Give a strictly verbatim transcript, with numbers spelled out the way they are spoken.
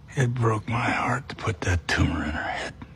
It broke my heart to put that tumor in her head.